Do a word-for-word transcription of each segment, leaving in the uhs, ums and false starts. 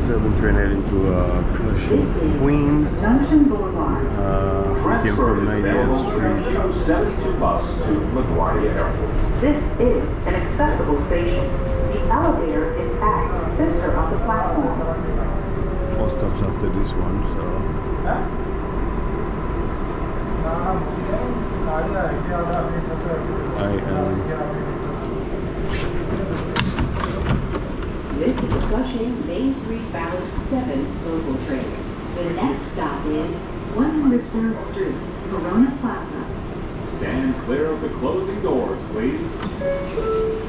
seven train heading to uh, Flushing, Queens. Uh, we came from ninetieth Street. seventy-two bus to LaGuardia Airport. This is an accessible station. The elevator is at the center of the platform. Four stops after this one, so. I am. This is a Flushing Main Street bound seven local train. The next stop is one hundred third Street, Corona Plaza. Stand clear of the closing doors, please.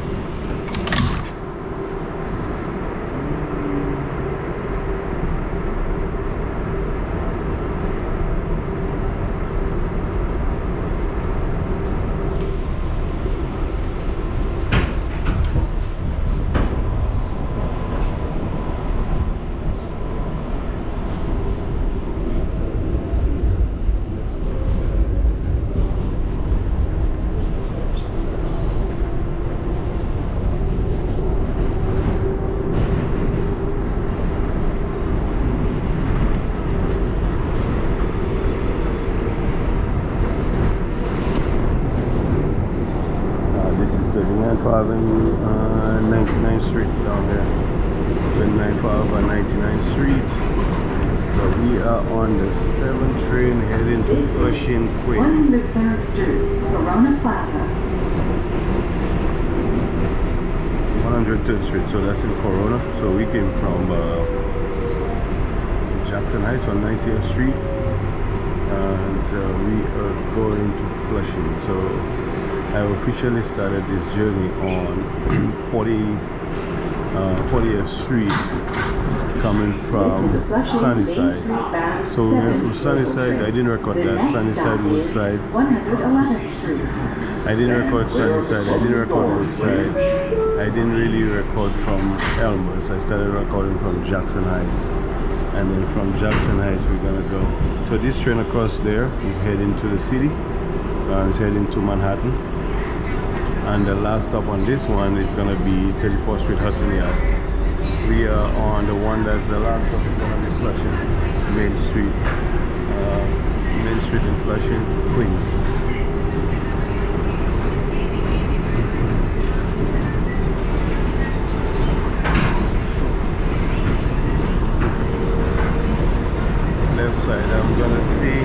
Avenue, uh, ninety-ninth Street down there. twenty-nine five on ninety-ninth Street. But we are on the seven train heading to Flushing, Queens. one hundred third Street, Corona Plaza. one hundred third Street, so that's in Corona. So we came from uh, Jackson Heights on ninetieth Street, and uh, we are going to Flushing. So I officially started this journey on forty, uh, fortieth Street, coming from Sunnyside. So we went from Sunnyside. I didn't record that Sunnyside Woodside. I didn't record Sunnyside. I didn't record Woodside. I didn't really record from Elmhurst. I started recording from Jackson Heights, and then from Jackson Heights we're gonna go. So this train across there is heading to the city. Uh, it's heading to Manhattan. And the last stop on this one is going to be thirty-fourth Street, Hudson Yard. We are on the one that's the last stop is going to be Flushing, Main Street. Uh, Main Street in Flushing, Queens. Left side, I'm going to see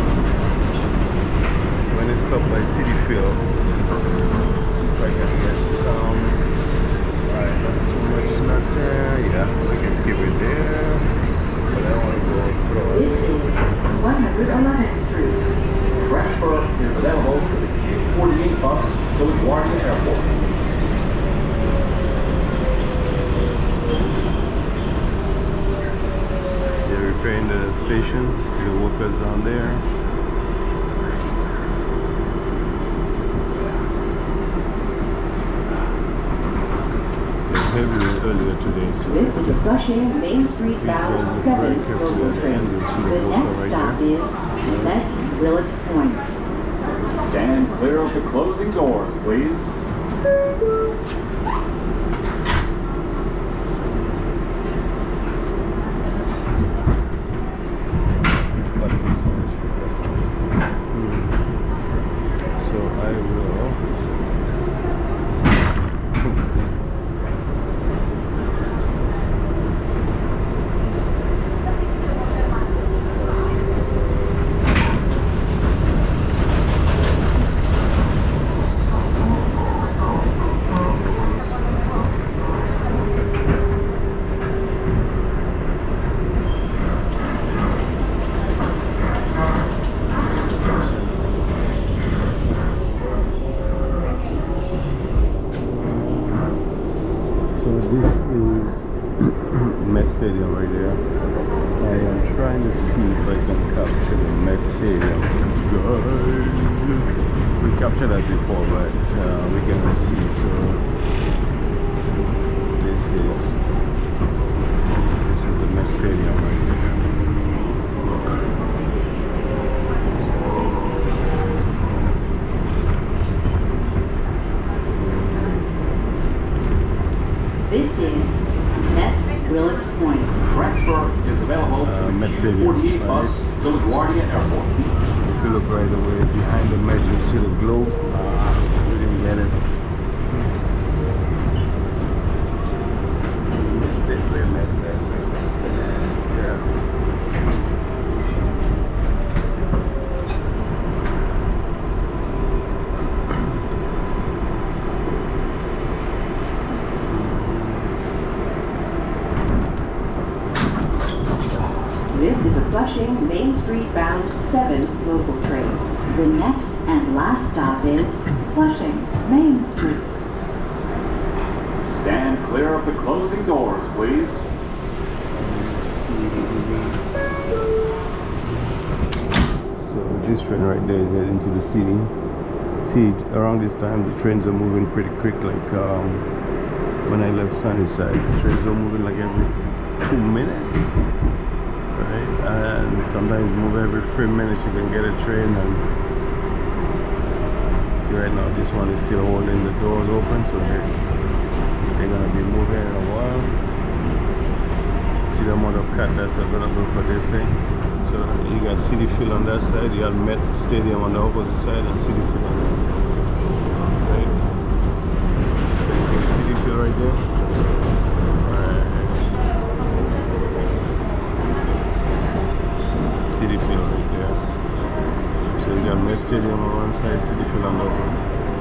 when it's stopped by City Field. I can get some. Alright, not too much, not there. Yeah, we can keep it there. But I want to go across. This is one hundred eleventh Street. Transfer is available to the Q forty-eight bus to LaGuardia Airport. They're repairing the station. See the workers down there. Earlier today, so this is the Flushing Main Street bound seven local train. The next stop is West Willets Point. Stand clear of the closing doors, please. So I will. Stadium right there. I am trying to see if I can capture the Met Stadium. We captured that before, but uh, we're gonna see. So this is this is the Met Stadium right there. This is West Willets Point. right away. Behind the match, you see the globe. Uh, we didn't get it. We missed it. We missed it. We missed it. Yeah. This is a Flushing Main Street bound seven local train. The next and last stop is Flushing Main Street. Stand clear of the closing doors, please. So this train right there is heading to the city. See, around this time the trains are moving pretty quick. Like um, when I left Sunnyside, the trains are moving like every two minutes. Right? And sometimes move every three minutes. You can get a train. And see, right now this one is still holding the doors open, so they're, they're gonna be moving in a while. See the amount of cat that's available for this thing. So you got City Field on that side, you got Met Stadium on the opposite side, and City Field on that side. Right? You see City Field right there? City Field right there. So you got Met Stadium on one side, City Field on the other.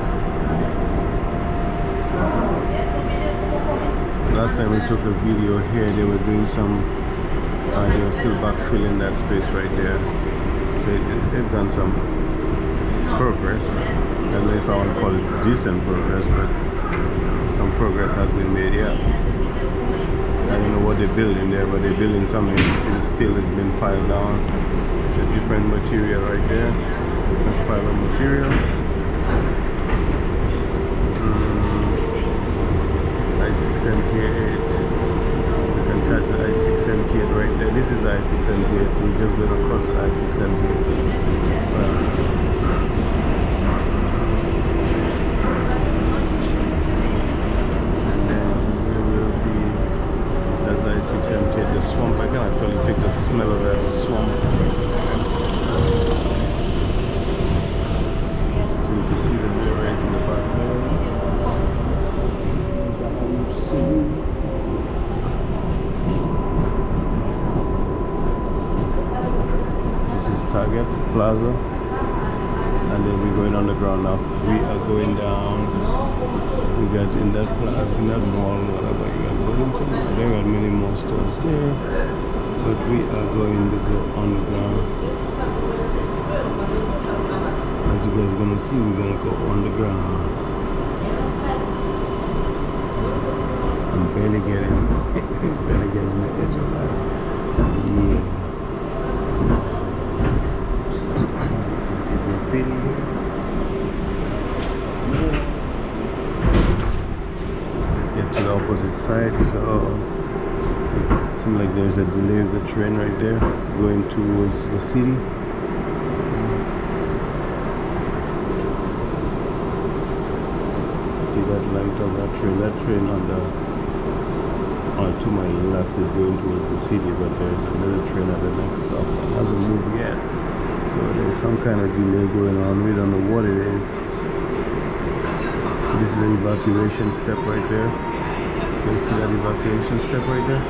Last time we took a video here, they were doing some, uh, they were still backfilling that space right there. So it, they've done some progress. I don't know if I want to call it decent progress, but some progress has been made, yeah. I don't know what they're building there, but they're building something. You see the steel has been piled down. The different material right there. Different pile of material. Mm, I six seventy-eight. You can catch the I six seventy-eight right there. This is the I six seventy-eight. We're just going across the I six seventy-eight. Uh, six seventy-eight, the swamp. I can actually take the smell of that swamp. So you can see the mirror right in the back there. This is Target Plaza, and then we're going underground now. We are going down. We got in that plaza, in that mall, whatever you got Burlington. There got many more stores there, but we are going to go underground. As you guys are gonna see, we're gonna go underground. I'm barely getting, barely getting the edge of that. Yeah. You can see graffiti here. To the opposite side, so it seems like there's a delay of the train right there going towards the city. See that light of that train? That train on the on to my left is going towards the city, but there's another train at the next stop that hasn't moved yet. So there's some kind of delay going on. We don't know what it is. This is the evacuation step right there. You can see that evacuation step right there?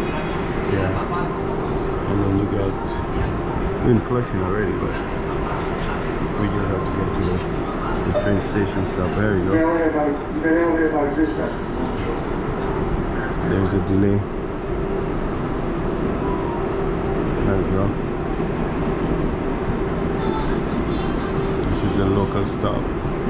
Yeah. And then you got, we're in Flushing already, but we just have to get to the, the train station stop. There you go. There's a delay. There we go. This is the local stop.